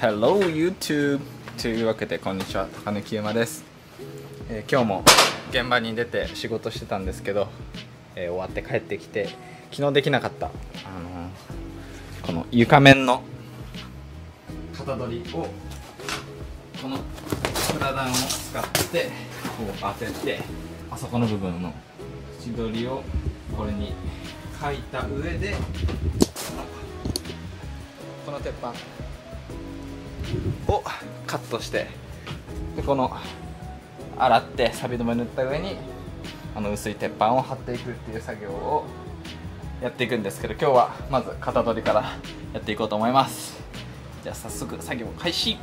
Hello YouTube! というわけでこんにちは、高根清馬です。今日も現場に出て仕事してたんですけど、終わって帰ってきて昨日できなかった、この床面の型取りをこのプラダンを使ってこう当てて、あそこの部分の縁取りをこれに書いた上でこの鉄板をカットして、でこの洗って錆止め塗った上に薄い鉄板を貼っていくっていう作業をやっていくんですけど、今日はまず型取りからやっていこうと思います。じゃあ早速作業開始。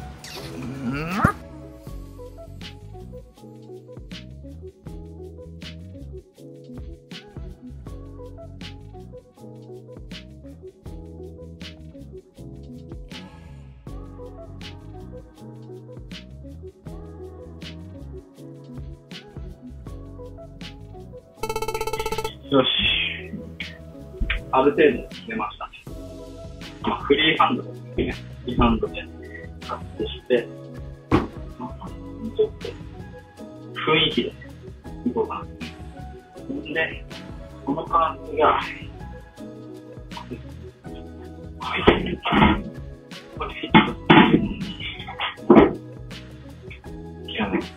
よし、ある程度決めました。フリーハンドですね。フリーハンドでカットして、ちょっと雰囲気でいこうかな。で、この感じが、これフィットっていうのに、極めて、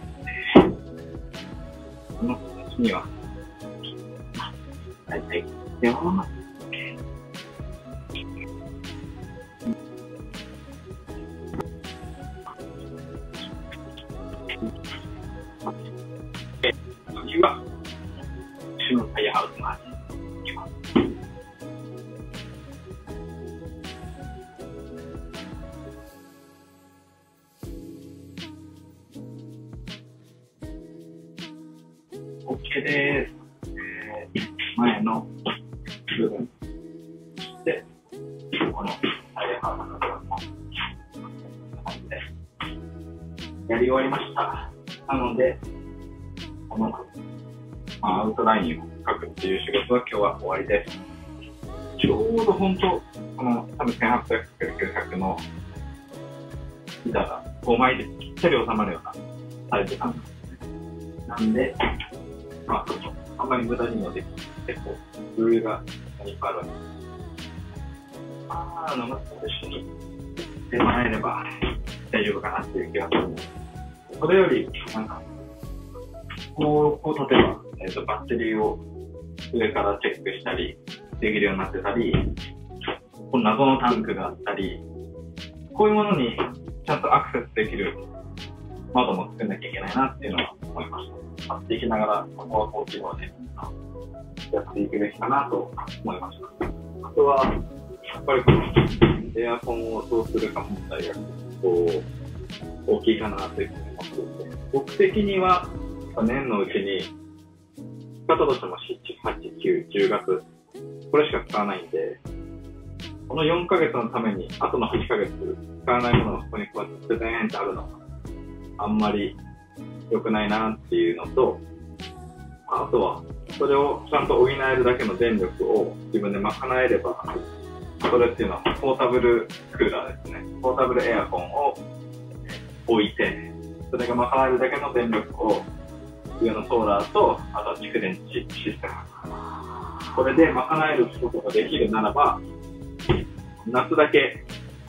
この形には、はい、では、次は、後ろのタイヤハウスの端に行きます。OK です。前の部分で、このタイヤハウスの部分も感じでやり終わりました。なので、このアウトラインを描くっていう仕事は今日は終わりです。ちょうど本当、この多分 1800×900 の板が5枚でぴったり収まるようなサイズ感なんですね。なんで、あんまり無駄にもできず、結構余裕がいっぱいあるわけです。生と一緒にしてもらえれば大丈夫かなっていう気がするので、それよりこう例えば、バッテリーを上からチェックしたりできるようになってたり、この謎のタンクがあったり、こういうものにちゃんとアクセスできる窓も作んなきゃいけないなっていうのは思いました。買っていきながら、ここはこう希望でやっていくべきかなと思いました。あとは、やっぱりこのエアコンをどうするか問題が大きいかなというふうに思っていて、僕的には年のうちに使ったとしても7、8、9、10月これしか使わないんで、この4ヶ月のためにあとの8ヶ月使わないものがここにこうやってデーンってあるのはあんまり良くないなっていうのと、あとはそれをちゃんと補えるだけの電力を自分で賄えれば、それっていうのはポータブルクーラーですね。ポータブルエアコンを置いて、それが賄えるだけの電力を上のソーラーと、あとは蓄電池システム、これで賄えることができるならば、夏だけ、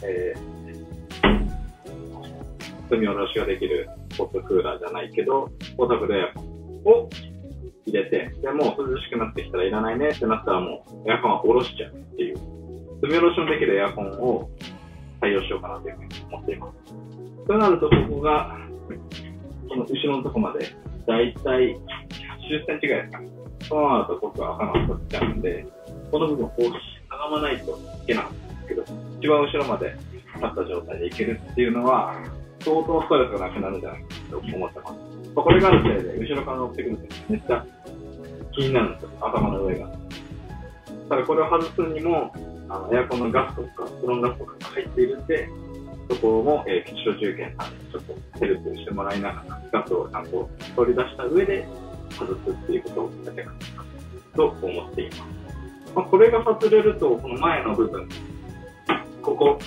積み下ろしができるポットクーラーじゃないけど、ポータブルエアコンを入れて、でもう涼しくなってきたらいらないねってなったらもうエアコンは下ろしちゃうっていう、積み下ろしのできるエアコンを採用しようかなというふうに思っています。そうなると、ここが、この後ろのとこまで、だいたい80センチぐらいですかね。そうなると僕は頭を取っちゃうんで、この部分をしゃがまないといけないんですけど、一番後ろまで立った状態でいけるっていうのは、相当ストレスがなくなるんじゃないかと思ってます。これがあるせいで、後ろから乗ってくるとめっちゃ気になるんですよ、頭の上が。ただこれを外すにも、エアコンのガスとか、フロンガスとかが入っているんで、そこも、基礎中堅さんにちょっとヘルプしてもらいながら、ガスをちゃんと取り出した上で外すっていうことをやっていくと思っています。これが外れると、この前の部分、こ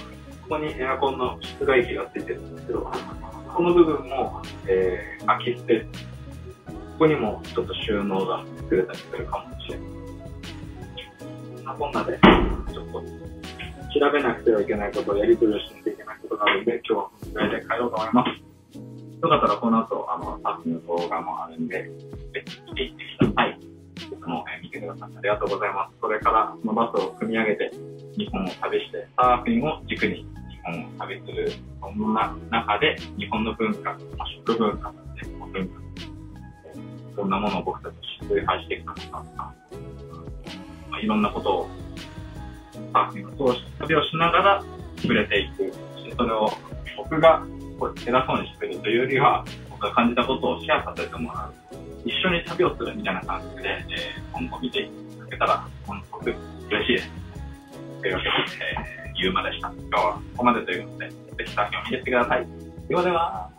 こにエアコンの室外機がついてるんですけど、この部分も、空きスペース、ここにもちょっと収納が作れたりするかもしれない。そんなこんなで、ちょっと調べなくてはいけないことをやり取りをしなきゃいけないことがあるんで、今日はこのぐらいで帰ろうと思います。よかったらこの後、サーフィンの動画もあるんで、ぜひ見ていってください。僕も見てくださってありがとうございます。これからこのバスを組み上げて、日本を旅して、サーフィンを軸に日本を旅する、そんな中で日本の文化、食文化、文化、どんなものを僕たち崇拝してきたのかとか、いろんなことをサーフィンを通して旅をしながら触れていく。それを僕が偉そうにしてるというよりは、僕が感じたことをシェアさせてもらう。一緒に旅をするみたいな感じで、今後見ていただけたら、本当に嬉しいです。というわけで、ゆうまでした。今日はここまでということで、ぜひサーフィンを見てってください。ではでは。